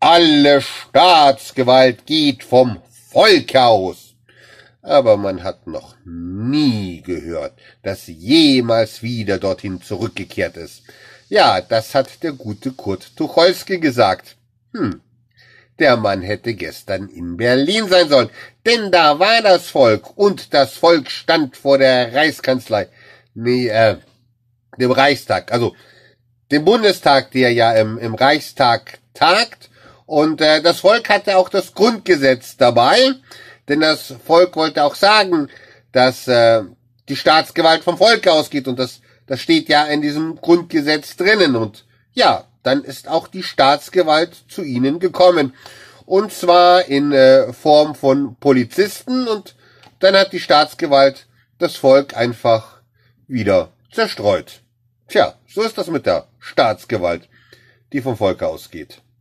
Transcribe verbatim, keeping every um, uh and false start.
alle Staatsgewalt geht vom Volk aus. Aber man hat noch nie gehört, dass jemals wieder dorthin zurückgekehrt ist. Ja, das hat der gute Kurt Tucholsky gesagt. Hm, der Mann hätte gestern in Berlin sein sollen, denn da war das Volk und das Volk stand vor der Reichskanzlei, nee, äh, dem Reichstag, also dem Bundestag, der ja im, im Reichstag tagt, und äh, das Volk hatte auch das Grundgesetz dabei, denn das Volk wollte auch sagen, dass äh, die Staatsgewalt vom Volk ausgeht, und das, das steht ja in diesem Grundgesetz drinnen, und ja, dann ist auch die Staatsgewalt zu ihnen gekommen, und zwar in äh, Form von Polizisten, und dann hat die Staatsgewalt das Volk einfach wieder zerstreut. Tja, so ist das mit der Staatsgewalt, die vom Volk ausgeht.